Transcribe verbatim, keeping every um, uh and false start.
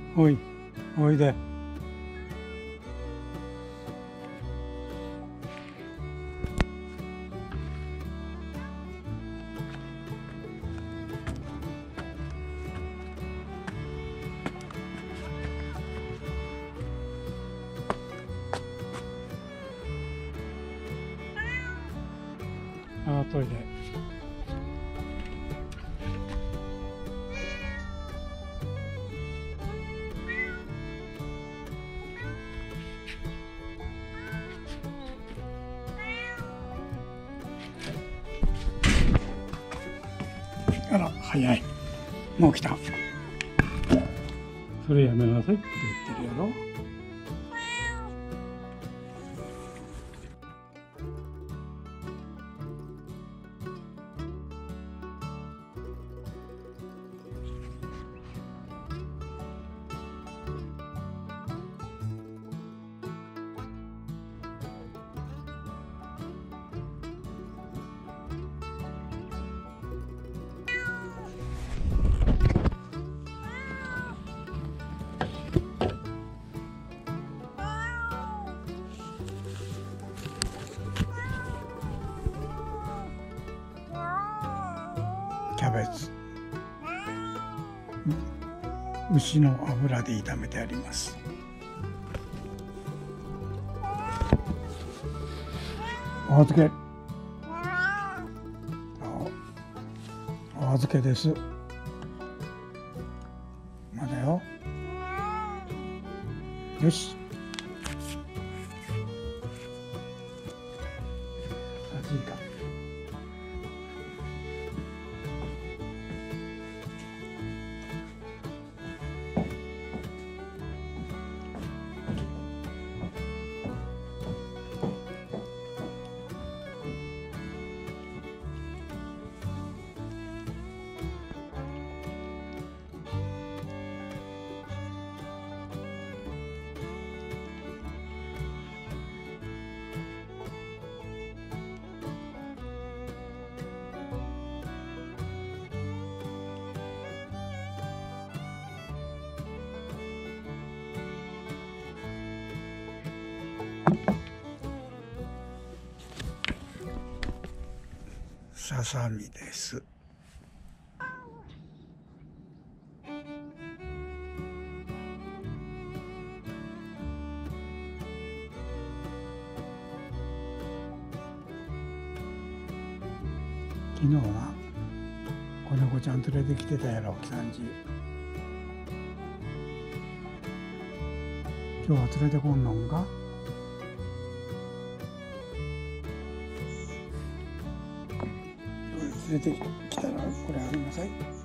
おい、おいで。ああ、トイレ。あら、早い。もう来た。それやめなさいって言ってるやろ。キャベツ、牛の油で炒めてあります。お預け。お預けです。まだよ。よし。熱いか。ささみです。昨日は子猫ちゃん連れてきてたやろ、きさんじ。今日は連れてこんのんか。連れてきたらこれあげなさい。